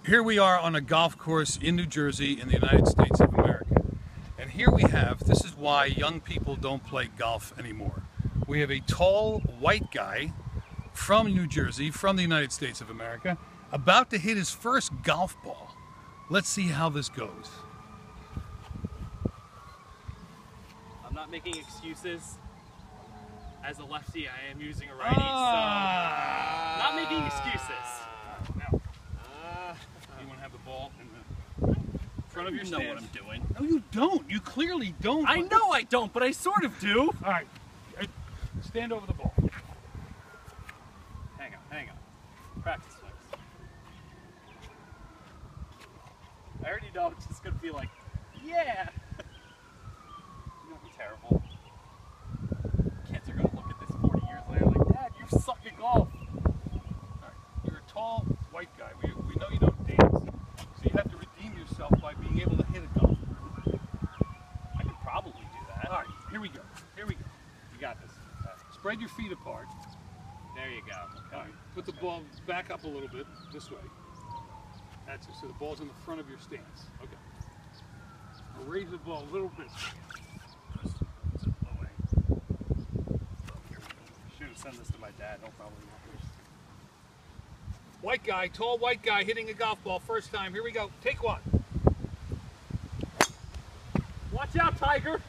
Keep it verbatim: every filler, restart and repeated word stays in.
Here we are on a golf course in New Jersey in the United States of America. And here we have, this is why young people don't play golf anymore. We have a tall white guy from New Jersey, from the United States of America, about to hit his first golf ball. Let's see how this goes. I'm not making excuses. As a lefty, I am using a righty, Ah. so not making excuses. Now, uh, you want to have the ball in the front of your You know stance. what I'm doing. No, you don't. You clearly don't. I know I don't, but I sort of do. All right, stand over the ball. Hang on, hang on. Practice swings. I already know I'm just gonna be like, yeah. It's gonna be terrible. Kids are gonna look at this forty years later like, Dad, you suck at golf. All right, you're a tall white guy. We, we know you don't dance, so you have to redeem yourself by being able to hit a golf. I could probably do that. All right, here we go. Here we go. You got this. All right, spread your feet apart. There you go. Okay. All right, put the ball back up a little bit this way. That's it. So the ball's in the front of your stance. Okay. Now raise the ball a little bit. Send this to my dad, no problem. White guy, tall white guy hitting a golf ball first time. Here we go. Take one. Watch out, Tiger!